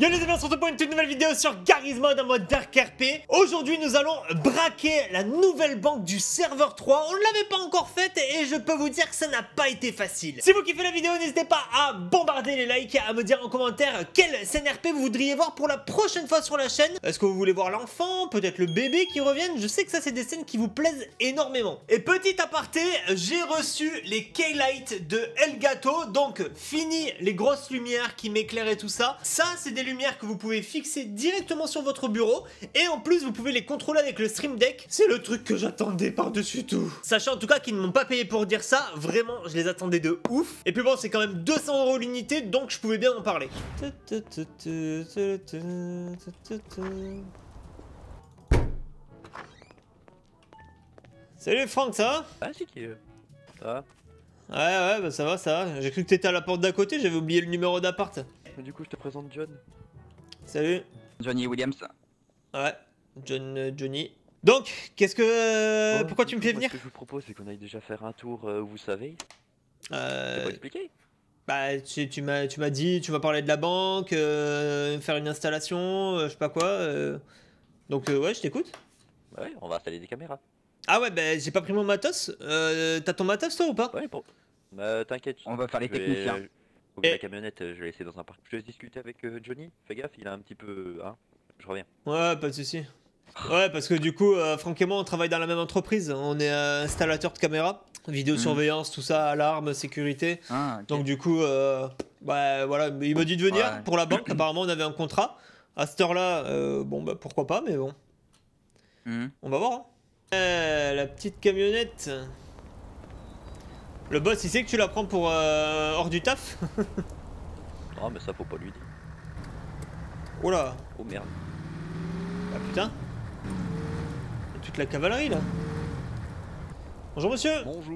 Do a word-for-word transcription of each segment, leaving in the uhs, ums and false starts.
Yo les amis, on se retrouve pour une toute nouvelle vidéo sur Garry's Mod en mode Dark R P. Aujourd'hui nous allons braquer la nouvelle banque du serveur trois. On ne l'avait pas encore faite et je peux vous dire que ça n'a pas été facile. Si vous kiffez la vidéo, n'hésitez pas à bombarder les likes, à me dire en commentaire quelle scène R P vous voudriez voir pour la prochaine fois sur la chaîne. Est-ce que vous voulez voir l'enfant, peut-être le bébé qui revienne? Je sais que ça c'est des scènes qui vous plaisent énormément. Et petit aparté, j'ai reçu les Keylight de Elgato. Donc fini les grosses lumières qui m'éclairent et tout ça. Ça c'est des lumières que vous pouvez fixer directement sur votre bureau et en plus vous pouvez les contrôler avec le Stream Deck. C'est le truc que j'attendais par-dessus tout. Sachant en tout cas qu'ils ne m'ont pas payé pour dire ça, vraiment je les attendais de ouf. Et puis bon, c'est quand même deux cents euros l'unité, donc je pouvais bien en parler. Salut Franck, ça va? Ah si, ça va. Ouais ouais bah ça va, ça va. J'ai cru que t'étais à la porte d'à côté, j'avais oublié le numéro d'appart. Du coup je te présente John. Salut. Johnny Williams. Ouais, John, euh, Johnny. Donc, qu'est-ce que... Euh, Oh, pourquoi tu me fais venir? Ce que je vous propose, c'est qu'on aille déjà faire un tour euh, où vous savez. euh, Tu peux expliquer? Bah, tu, tu m'as tu m'as dit, tu vas parler de la banque, euh, faire une installation, euh, je sais pas quoi. Euh... Donc, euh, ouais, je t'écoute. Ouais, on va installer des caméras. Ah ouais, bah, j'ai pas pris mon matos. Euh, T'as ton matos, toi, ou pas? Ouais, bon. Bah, t'inquiète. On va faire les je vais- techniciens. Faut que Et- la camionnette, euh, je vais laisser dans un parc. Je te laisse discuter avec euh, Johnny. Fais gaffe, il a un petit peu. Hein. Je reviens. Ouais, pas de soucis. Ouais, parce que du coup, euh, Franck et moi, on travaille dans la même entreprise. On est euh, installateur de caméras, vidéosurveillance, tout ça, alarme, sécurité. Ah, ok. Donc du coup, euh, bah voilà, il m'a dit de venir Ouais. pour la banque. Apparemment, on avait un contrat. À cette heure-là, euh, bon bah pourquoi pas, mais bon, Mhm. on va voir. Hein. Euh, la petite camionnette. Le boss, il sait que tu la prends pour euh, hors du taf. Non, mais ça faut pas lui dire. Oh là, Oh merde. ah putain. Il y a toute la cavalerie là. Bonjour monsieur. Bonjour.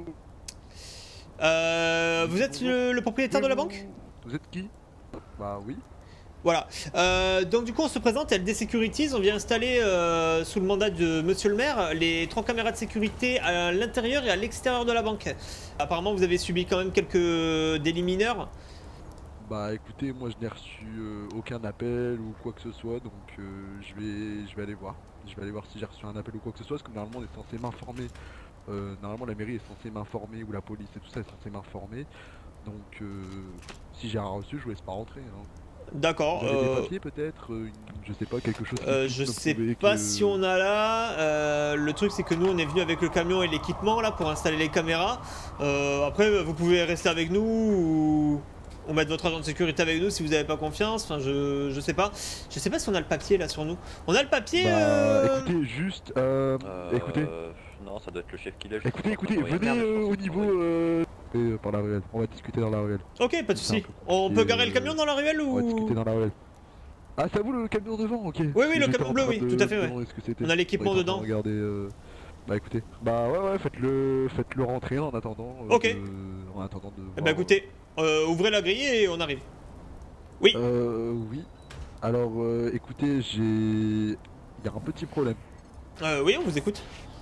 Euh, vous êtes le, le propriétaire de la banque? Vous êtes qui? Bah oui. Voilà, euh, donc du coup on se présente, L D Securities, on vient installer euh, sous le mandat de monsieur le maire les trois caméras de sécurité à l'intérieur et à l'extérieur de la banque. Apparemment vous avez subi quand même quelques délits mineurs. Bah écoutez, moi je n'ai reçu euh, aucun appel ou quoi que ce soit, donc euh, je vais je vais aller voir. Je vais aller voir si j'ai reçu un appel ou quoi que ce soit, parce que normalement on est censé m'informer. Euh, normalement la mairie est censée m'informer, ou la police et tout ça est censé m'informer. Donc euh, si j'ai rien reçu, je vous laisse pas rentrer. Hein. D'accord. Vous avez euh, des papiers peut-être, euh, une- je sais pas, quelque chose qui euh, puisse je me sais prouver pas que- si on a là. euh, le truc c'est que nous on est venu avec le camion et l'équipement là pour installer les caméras. Euh, après vous pouvez rester avec nous ou, ou mettre votre agent de sécurité avec nous si vous avez pas confiance. Enfin je, je sais pas. Je sais pas si on a le papier là sur nous. On a le papier. Bah euh, écoutez, juste, euh, Euh, écoutez, Non, ça doit être le chef qui l'a. je écoutez, pense. écoutez, Ouais, venez merde, je euh, pense au qu'on niveau, va- euh, euh, par la ruelle, on va discuter dans la ruelle. Ok, pas de C'est un soucis. peu On peut compliqué, garer le euh, camion dans la ruelle On va discuter ou... dans la ruelle. Ah, ça vous le camion devant, ok. oui, Parce que le j'étais camion en bleu, train oui, de tout à fait, me ouais. demander ce que c'était. On a l'équipement Ouais, j'étais en dedans. train de regarder, euh, bah écoutez, bah ouais ouais, faites-le faites-le rentrer en attendant. euh, Ok. de- En attendant de. Eh voir, bah écoutez, euh, ouvrez la grille et on arrive. Oui. Euh, oui. Alors, euh, écoutez, j'ai. Il y a un petit problème. Euh, oui, on vous écoute.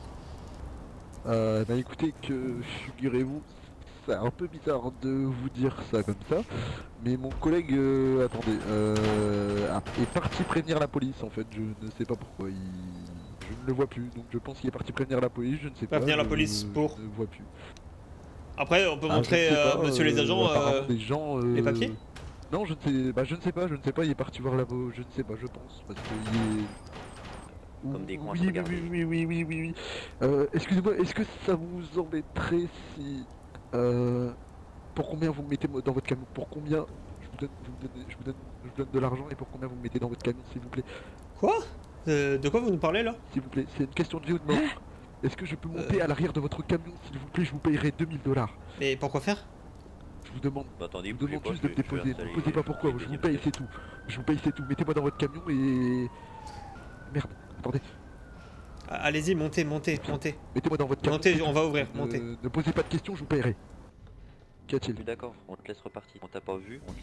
Euh, bah écoutez, que figurez-vous, c'est un peu bizarre de vous dire ça comme ça, mais mon collègue, euh, attendez, euh, est parti prévenir la police en fait, je ne sais pas pourquoi, il... je ne le vois plus, donc je pense qu'il est parti prévenir la police, je ne sais pas. Prévenir la je police pour ne le vois plus. Après, on peut Ah, montrer, je ne sais euh, pas, monsieur les euh, agents, apparemment, euh, des gens, euh, les papiers. Non, je ne sais, bah je ne sais pas, je ne sais pas, il est parti voir la je ne sais pas, je pense, parce qu'il est... Comme des cons à oui, se oui, regarder. oui, oui, oui, oui, oui, oui. Euh, excusez-moi, est-ce que ça vous embêterait si... Euh, pour combien vous me mettez dans votre camion? Pour combien je vous donne, vous me donnez- je vous donne, je vous donne de l'argent et pour combien vous me mettez dans votre camion, s'il vous plaît? Quoi Euh, De quoi vous nous parlez là? S'il vous plaît, c'est une question de vie ou de mort. Est-ce que je peux monter à l'arrière de votre camion, s'il vous plaît? Je vous payerai deux mille dollars. Mais pourquoi faire? Je vous demande, Bah, attendez, je vous bougez demande pas, juste je de me vais- je vais déposer. Ne installer me posez pas pourquoi, les je vous deuxièmes paye, pièces. c'est tout. Je vous paye, c'est tout. Mettez-moi dans votre camion et... Merde, attendez. Ah, allez-y, montez, montez, montez. Mettez-moi dans votre camion. Montez, c'est on tout. va ouvrir, Ne- montez. Ne posez pas de questions, je vous paierai. Qu'y a-t-il? Je suis d'accord, on te laisse repartir. On t'a pas vu, on...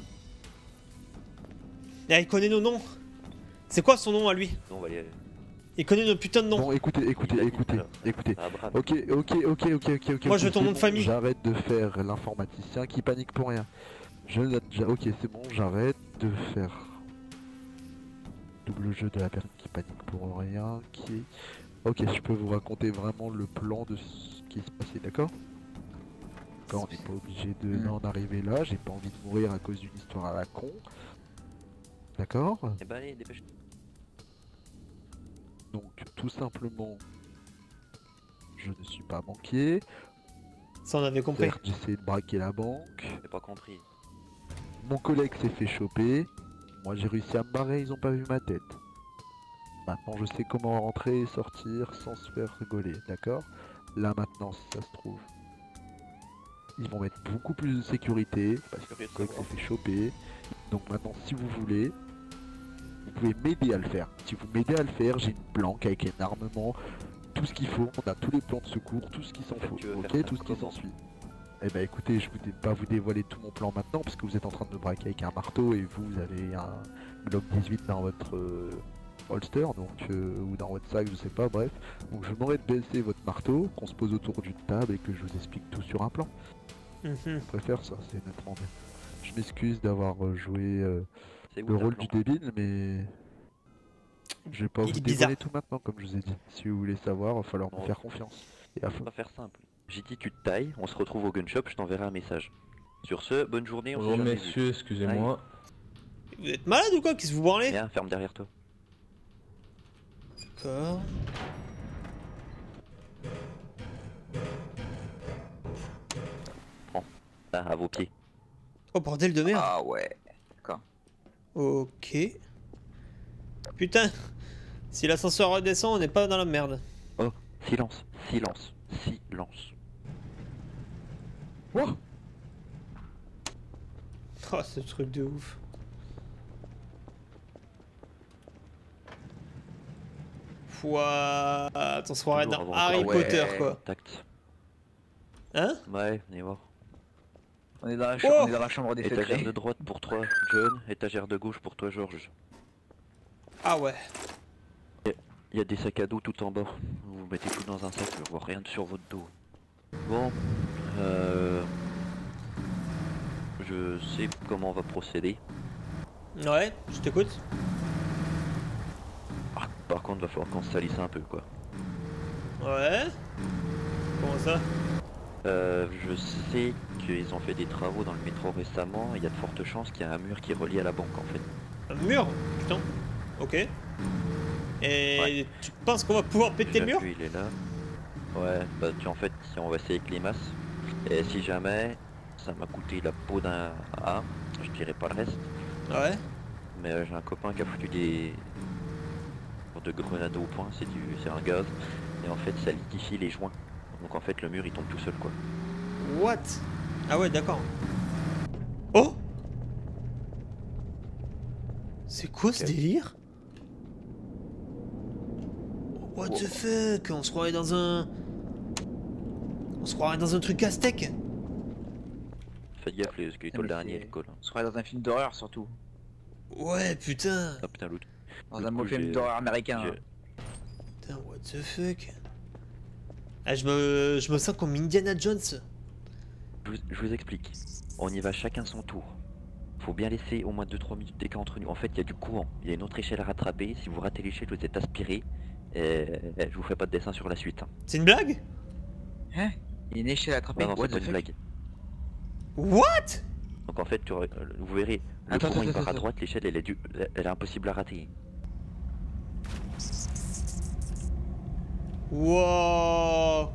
Ah, il connaît nos noms. C'est quoi son nom à lui? on va aller. Il connaît nos putains de noms. Bon, écoutez, écoutez, écoutez, Alors, écoutez. Ah, bravo. Ok, ok, ok, ok, ok, ok. Moi, je veux ok, ton c'est nom de bon, famille. J'arrête de faire l'informaticien qui panique pour rien. Je note, j'a- ok, c'est bon, j'arrête de faire double jeu de la personne qui panique pour rien, qui est... Ok, je peux vous raconter vraiment le plan de ce qui se passait, d'accord? Quand on n'est pas obligé de Mmh. en arriver là, j'ai pas envie de mourir à cause d'une histoire à la con. D'accord? Eh bah allez, dépêche. Donc tout simplement, je ne suis pas banquier. Ça, on avait compris. Certes, j'ai essayé de braquer la banque. J'ai pas compris. Mon collègue s'est fait choper. Moi j'ai réussi à me barrer, ils ont pas vu ma tête. Maintenant je sais comment rentrer et sortir sans se faire rigoler, d'accord? Là maintenant, si ça se trouve, ils vont mettre beaucoup plus de sécurité parce que mon collègue s'est fait choper. Donc maintenant, si vous voulez, vous pouvez m'aider à le faire. Si vous m'aidez à le faire, j'ai une planque avec un armement, tout ce qu'il faut. On a tous les plans de secours, tout ce qu'il s'en En fait, faut, tu veux faire ok, ça tout ce qui comment? s'ensuit. Eh ben écoutez, je ne vais pas vous dévoiler tout mon plan maintenant parce que vous êtes en train de me braquer avec un marteau et vous, vous avez un Glock dix-huit dans votre euh, holster, donc euh, ou dans votre sac, je sais pas, bref. Donc je m'aurais de baisser votre marteau, qu'on se pose autour d'une table et que je vous explique tout sur un plan. Mhm. Je préfère ça, c'est nettement bien. Je m'excuse d'avoir euh, joué euh, C'est où le ta rôle planque? du débile, mais je vais pas Il vous est dévoiler bizarre. tout maintenant, comme je vous ai dit. Si vous voulez savoir, il va falloir me Non. faire confiance. Et à On fond. va faire simple. J'ai dit tu te tailles, on se retrouve au gun shop, je t'enverrai un message. Sur ce, bonne journée, on s'est Bonjour jamais vu. messieurs, excusez-moi. Vous êtes malade ou quoi? Qu'est-ce que vous branlez? Viens, ferme derrière toi. D'accord. Là, à vos pieds. Oh bordel de merde. Ah ouais. Ok. Putain. Si l'ascenseur redescend, on n'est pas dans la merde. Oh, silence, silence, silence. Oh Oh, ce truc de ouf. What? On se croirait Toujours dans avoir Harry encore- ouais. Potter, quoi. Tact. Hein? Ouais, venez voir. On est dans la, cha- Oh on est dans la chambre des Étagère secrets. de droite pour toi, John. Étagère de gauche pour toi, Georges. Ah ouais. Il y a des sacs à dos tout en bas. Vous mettez tout dans un sac, je vois rien sur votre dos. Bon, euh... je sais comment on va procéder. Ouais, je t'écoute. Ah, par contre, va falloir qu'on se salisse un peu, quoi. Ouais. Comment ça? Euh, je sais qu'ils ont fait des travaux dans le métro récemment. Il y a de fortes chances qu'il y ait un mur qui est relié à la banque, en fait. Un mur? Putain. Ok. Et Ouais. tu penses qu'on va pouvoir péter le Déjà mur? que il est là. Ouais, bah tu en fait, si on va essayer avec les masses. Et si jamais, ça m'a coûté la peau d'un A, je dirais pas le reste. Ouais. Mais euh, j'ai un copain qui a foutu des de grenades au point, c'est du c'est un gaz. Et en fait ça liquéfie les joints. Donc en fait le mur il tombe tout seul quoi. What? Ah ouais, d'accord. Oh! C'est quoi ce Ok. délire? What the fuck? On se croirait dans un... On se croirait dans un truc aztèque. Faites gaffe les squelettes Ah, mais dernier c'est- le col. On serait dans un film d'horreur surtout. Ouais, putain. Ah putain l'autre. Dans Du un coup, beau film j'ai- d'horreur américain. j'ai- hein. Putain, what the fuck? Ah, je me, je me sens comme Indiana Jones. Je vous, je vous explique. On y va chacun son tour. Faut bien laisser au moins deux trois minutes d'écart entre nous. En fait il y a du courant. Il y a une autre échelle à rattraper. Si vous ratez l'échelle vous êtes aspiré. Et je vous ferai pas de dessin sur la suite. Hein. C'est une blague? Hein? Il y a une échelle à attraper. Non non What c'est pas the une fuck? blague. What? Donc en fait, tu aurais- euh, vous verrez, le Attends, courant attends, il part à attends. droite, l'échelle elle est du... elle est impossible à rater. Wow.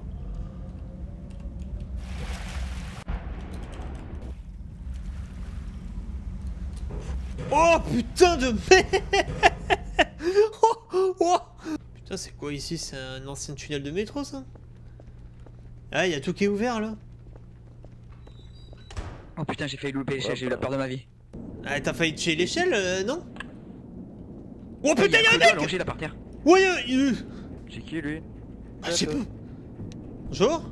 Oh putain de merde. Oh, oh. Putain, c'est quoi ici? C'est un ancien tunnel de métro ça? Ah, il y a tout qui est ouvert là. Oh putain, j'ai failli louper l'échelle, Ouais, j'ai eu la bah. peur de ma vie. Ah, t'as failli tuer l'échelle, euh, non? Oh Ah, putain, il y y'a a un un mec! allongé là par terre. Ouais, y'a- y'a- C'est qui lui? Ah, je sais pas. Bonjour?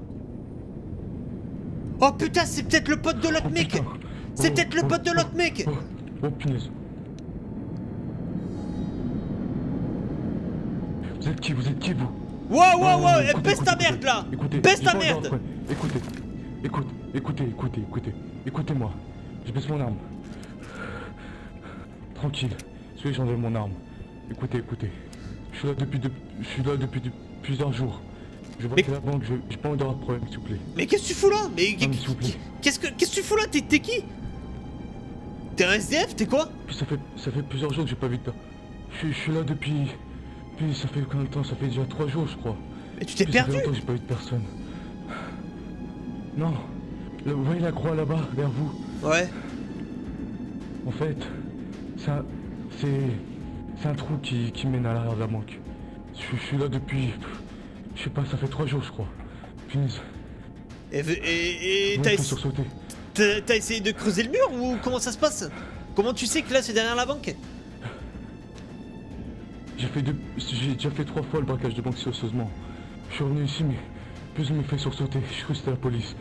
Oh putain, c'est peut-être le pote de l'autre mec! C'est peut-être le pote de l'autre mec! Oh, oh punaise. Vous êtes qui? Vous êtes qui vous? Wow, wow, wow! Eh, Écoutez, baisse ta écoutez, merde là! Écoutez, Baisse j'ai ta pas merde! ordre, ouais. Écoutez, écoute, écoutez, écoutez, écoutez, écoutez-moi. Je baisse mon arme. Tranquille, soyez j'enlève mon arme. écoutez, écoutez. Je suis là depuis, de... je suis là depuis de... plusieurs jours. Je vois Mais- que la banque, je- j'ai pas envie d'avoir de problème, s'il vous plaît. Mais qu'est-ce que tu fous là? Mais Non, mais s'il vous plaît. qu'est-ce que qu'est-ce que tu fous là? T'es t'es qui? T'es un S D F? T'es quoi? Puis ça fait, ça fait plusieurs jours que j'ai pas vu de... Je, suis- je suis là depuis... Puis ça fait combien de temps? Ça fait déjà trois jours, je crois. Mais tu t'es Puis ça fait perdu? longtemps que j'ai pas vu de personne. Non. Là, vous voyez la croix là-bas, vers vous? Ouais. En fait, ça, c'est, c'est un trou qui, qui mène à l'arrière de la banque. Je, je suis là depuis, je sais pas, ça fait trois jours je crois. Finisse. Et et, et Vous t'as me faites ess- sursauter. t'as- t'as essayé de creuser le mur ou comment ça se passe? Comment tu sais que là c'est derrière la banque? J'ai fait deux, j'ai déjà fait trois fois le braquage de banque silencieusement. Je suis revenu ici mais plus me fait sursauter. Je crois que c'était la police.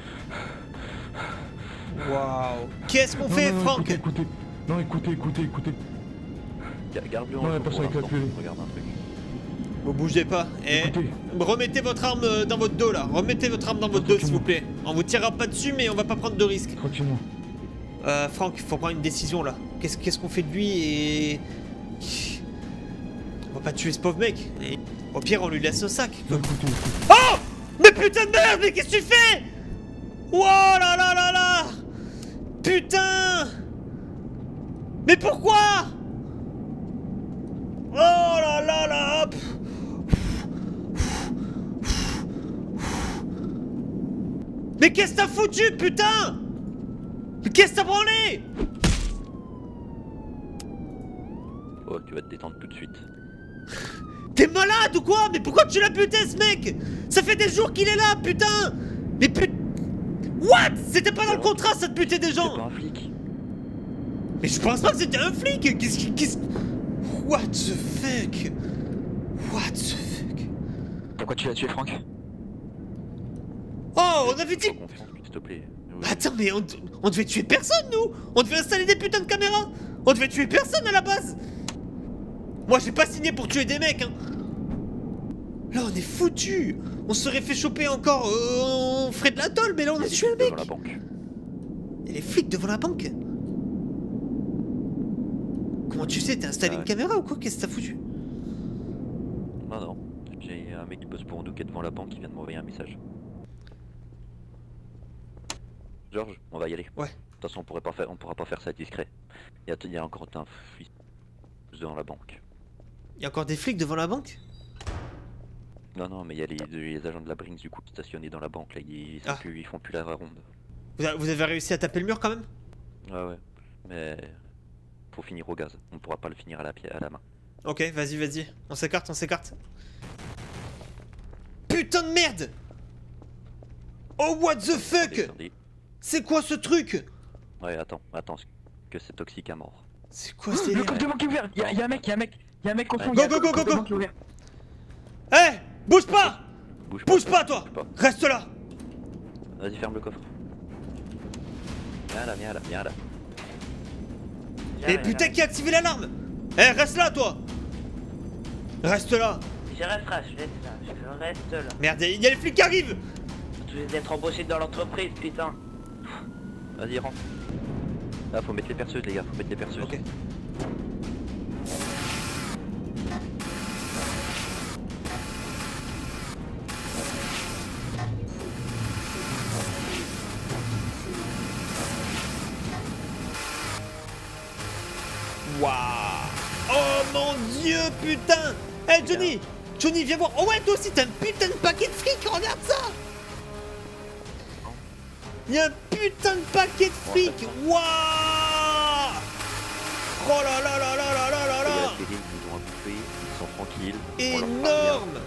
Waouh. Qu'est-ce qu'on Non, fait, non, non, Franck? écoutez, écoutez. Non, écoutez, écoutez, écoutez. Ga- Garde-le en Non, la joue pour personne est l'instant, calculée. je regarde un truc. Vous bougez pas. Et Écoutez. remettez votre arme euh, dans votre dos là. Remettez votre arme dans votre dos s'il vous plaît. On vous tirera pas dessus mais on va pas prendre de risques. Tranquillement. Euh, Franck, faut prendre une décision là. Qu'est-ce qu'est-ce qu'on fait de lui et... On va pas tuer ce pauvre mec. Et... Au pire, on lui laisse au sac. Non, écoutez, écoutez. Oh! Mais putain de merde, mais qu'est-ce que tu fais? Oh là là là là! Putain! Mais pourquoi? Oh là là là! Pff. Mais qu'est-ce que t'as foutu, putain? Mais qu'est-ce que t'as branlé? Oh, tu vas te détendre tout de suite. T'es malade ou quoi? Mais pourquoi tu l'as buté ce mec? Ça fait des jours qu'il est là, putain! Mais put... What? C'était pas dans le contrat ça de buter des C'est pas gens! un flic. Mais je pense pas que c'était un flic! Qu'est-ce qui... Qu'est-ce... What the fuck? What the fuck? Pourquoi tu l'as tué, Franck? Oh, on avait dit... Fais confiance, s'il te plaît. Oui. Attends, mais on, on devait tuer personne, nous! On devait installer des putains de caméras! On devait tuer personne à la base! Moi, j'ai pas signé pour tuer des mecs, hein! Là, on est foutus! On se serait fait choper encore, euh, on ferait de la tôle, mais là, on a Les tué un flics mec! devant la banque. Et les flics devant la banque? Comment tu sais? T'as installé Ah une ouais. caméra ou quoi? Qu'est-ce que t'as foutu? Non, non. J'ai un mec qui bosse pour nous qui est devant la banque qui vient de m'envoyer un message. Georges, on va y aller. Ouais. De toute façon, on pourrait pas faire, on pourra pas faire ça discret. Il y a, il y a encore un fils devant la banque. Y'a encore des flics devant la banque? Non, non, mais il y a les, les agents de la Brinks du coup stationnés dans la banque là. Ils, sont Ah. plus, ils font plus la ronde. Vous, a- vous avez réussi à taper le mur quand même? Ouais, ouais. Mais faut finir au gaz. On pourra pas le finir à la, pied, à la main. Ok, vas-y, vas-y. On s'écarte, on s'écarte. Putain de merde! Oh, what the fuck? Descendez. C'est quoi ce truc? Ouais, attends, attends, que c'est toxique à mort. C'est quoi ce Le délire? coffre de banque est ouvert! Y'a y a un mec, y'a un mec! Y'a un mec au fond! Go, y'a un go, go, coffre go, de go. banque qui est ouvert. Eh! Bouge pas! Bouge Bouge pas, toi! bouge pas. Reste là! Vas-y, ferme le coffre. Viens là, viens là, viens là. Et putain, qui a activé l'alarme? Eh, reste là, toi! Reste là! Je reste là, je reste là, je reste là. Merde, il y a les flics qui arrivent! Je vais être embauché dans l'entreprise, putain. Vas-y, rentre. Là, faut mettre les perceuses, les gars, faut mettre les perceuses. Ok. Waouh! Oh mon dieu, putain! Eh Johnny! Johnny, viens voir! Oh ouais, toi aussi, t'as un putain de paquet de fric, regarde ça! Y'a un putain de paquet de fric! Waouh! Oh là là là là là là là Il y a là! la télé, ils nous ont à bouffer, ils sont tranquilles. on leur parle Énorme!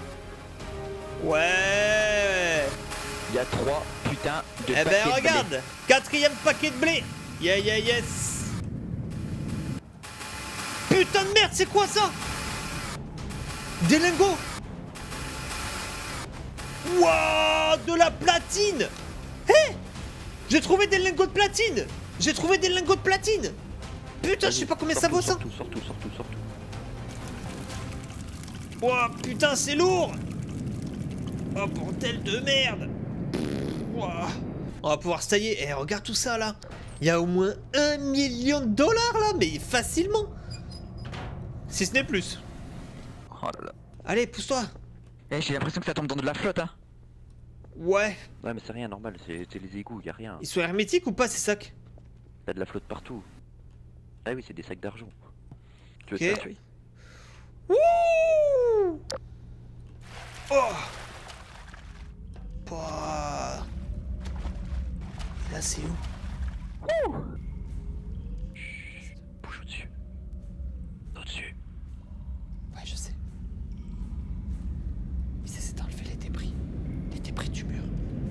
Ouais! Il y a trois putains de Eh paquets ben de regarde! Quatrième paquet de blé! Yeah yeah yes! Putain de merde, c'est quoi ça? Des lingots! Wouah! De la platine! Hé! J'ai trouvé des lingots de platine! J'ai trouvé des lingots de platine! Putain, je sais pas combien ça vaut ça! Surtout, surtout, surtout, surtout. Ouah, putain, c'est lourd! Oh, bordel de merde! Ouah. On va pouvoir se tailler. Eh, regarde tout ça là! Il y a au moins un million de dollars là, mais facilement! Si ce n'est plus. Oh là là. Allez, pousse-toi. Eh, j'ai l'impression que ça tombe dans de la flotte, hein. Ouais. Ouais, mais c'est rien, normal, c'est c'est les égouts, y a rien. Ils sont hermétiques ou pas ces sacs? T'as de la flotte partout. Ah oui, c'est des sacs d'argent. Tu veux Ok. te faire tuer? Wouh. Oh. Bah. Là, c'est où? Bouge au-dessus. Au-dessus. Ouais, je sais. Il essaie d'enlever les débris. Les débris du mur.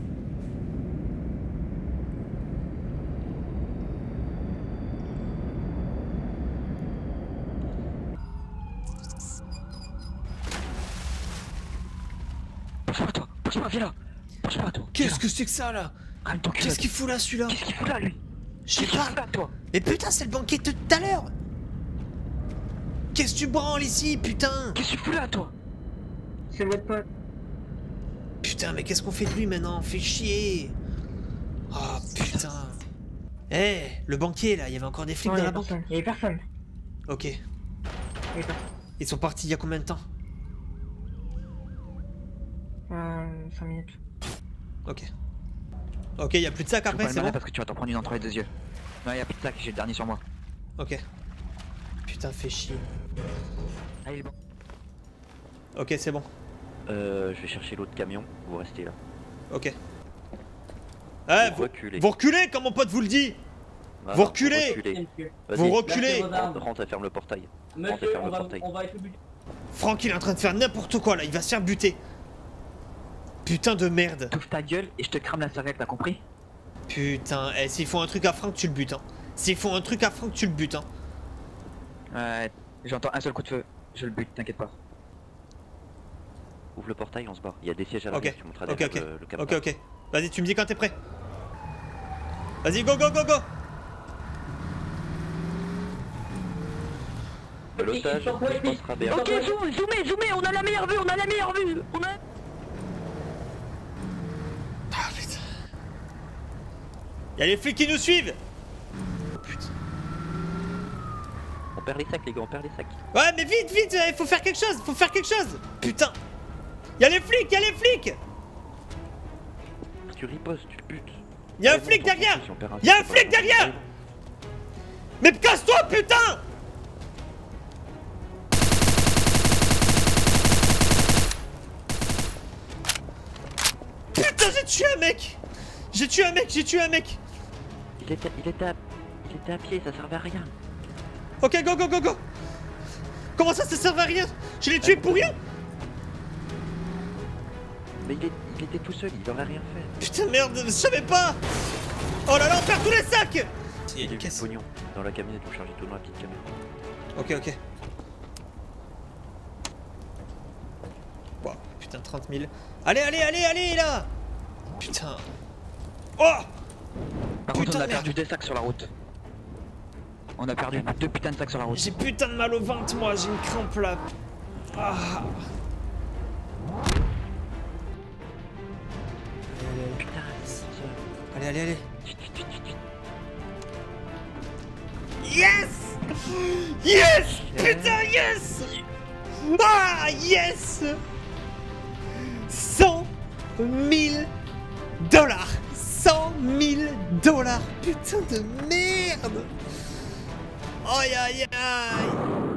Bouge pas, toi. Bouge pas, viens là. Bouge pas, toi. Qu'est-ce que c'est que ça là? Calme ton cul. Qu'est-ce qu'il fout là celui-là? Qu'est-ce qu'il fout là, lui? Je sais Qu'est-ce qu'il pas. fout là, toi? Mais putain, c'est le banquier de tout à l'heure. Qu'est-ce que tu branles ici, putain? Qu'est-ce que tu fous là, toi? C'est votre pote. Putain, mais qu'est-ce qu'on fait de lui maintenant? Fait chier. Oh putain. Eh, le banquier là, il y avait encore des flics Non, dans il y la a banque. personne. Il y a personne. Ok. Il y a personne. Ils sont partis il y a combien de temps? Euh, cinq minutes. Ok. Ok, il y a plus de sac Je peux après, pas le c'est marrer bon? parce que tu vas t'en prendre une entre les deux yeux. Non, y'a plus de sac, j'ai le dernier sur moi. Ok. Putain, fait chier. Ah, il est bon. Ok, c'est bon. Euh, je vais chercher l'autre camion, vous restez là. Ok. Eh, Vous vous, reculez. vous reculez comme mon pote vous le dit. Voilà, vous reculez. Vas-y, Vous reculez. rentre, rentre et ferme le portail. Rentre et ferme le portail. Franck, il est en train de faire n'importe quoi là, il va se faire buter. Putain de merde. T'ouvres ta gueule et je te crame la serviette, t'as compris? Putain, eh, s'ils font un truc à Franck, tu le butes, hein. S'ils font un truc à Franck, tu le butes, hein. Ouais, j'entends un seul coup de feu. Je le bute, t'inquiète pas. Ouvre le portail, on se barre. Il y a des sièges à Ok, l'arrière, tu montreras ok, derrière ok. le, le cap. Ok, ok. Vas-y, tu me dis quand t'es prêt. Vas-y, go, go, go, go. L'otage, je pensera bien. Ok, zoom, zoomez, zoomez, on a la meilleure vue, on a la meilleure vue. On a... Ah putain. Y'a les flics qui nous suivent. Putain. On perd les sacs, les gars, on perd les sacs. Ouais, mais vite, vite, il faut faire quelque chose, faut faire quelque chose. Putain. Y'a les flics, y'a les flics. Tu ripostes, tu le butes. Y'a un Ouais, flic non, derrière. si on perd un Y'a un sac, on flic perd un derrière. sac. Mais casse-toi, putain. Putain, j'ai tué un mec. J'ai tué un mec, j'ai tué un mec. Il était, il était à, il était à pied, ça servait à rien. Ok, go, go, go, go. Comment ça, ça servait à rien? Je l'ai tué pour rien. Mais il, est, il était tout seul, il aurait rien fait. Putain, merde, je savais pas. Oh là là, on perd tous les sacs. Il y a Il y a une du caisse. pognon dans la camionnette, vous chargez tout dans la petite camionnette. Ok, ok. Wow, putain, trente mille. Allez, allez, allez, allez, là. Putain. Oh. Par Putain contre, on a de perdu merde. des sacs sur la route. On a perdu deux putains de sacs sur la route. J'ai putain de mal au ventre, moi, j'ai une crampe là. Ah. Putain, Allez, allez, allez. Chut, chut, chut, chut. Yes. Yes. Putain, yes. Ah, yes. cent mille dollars. cent mille dollars. Putain de merde. Aïe, aïe, aïe.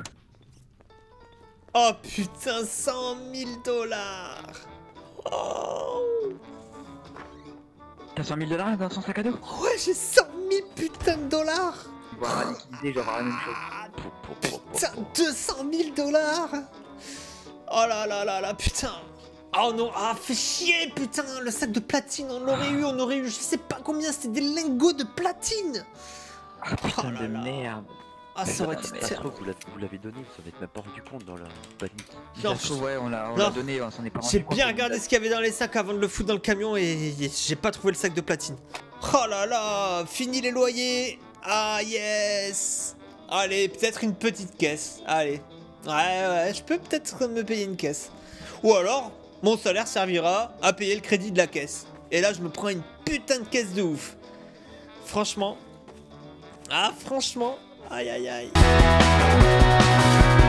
Oh putain, cent mille dollars. Oh. T'as cent mille dollars dans son sac à dos? Ouais, j'ai cent mille putain de dollars. On va liquider, je vais avoir la même chose. Ah, Pou, pou, pou, pou, putain, pou. deux cent mille dollars. Oh là là là là, putain. Oh non, ah, fait chier, putain. Le sac de platine, on l'aurait eu, on aurait eu, je sais pas combien, c'était des lingots de platine. Ah putain Oh là de là. merde. Ah, ça aurait été Ça se terrible. trouve, vous l'avez- vous l'avez donné, vous en êtes même pas rendu compte dans la panique. Non, Ça se trouve, ouais, on l'a on non. l'a donné, on s'en est pas rendu J'ai compte. bien regardé ce qu'il y avait dans les sacs avant de le foutre dans le camion et j'ai pas trouvé le sac de platine. Oh là là, fini les loyers. Ah yes. Allez, peut-être une petite caisse. Allez. Ouais, ouais, je peux peut-être me payer une caisse. Ou alors, mon salaire servira à payer le crédit de la caisse. Et là, je me prends une putain de caisse de ouf. Franchement. Ah, franchement. Aïe, aïe, aïe.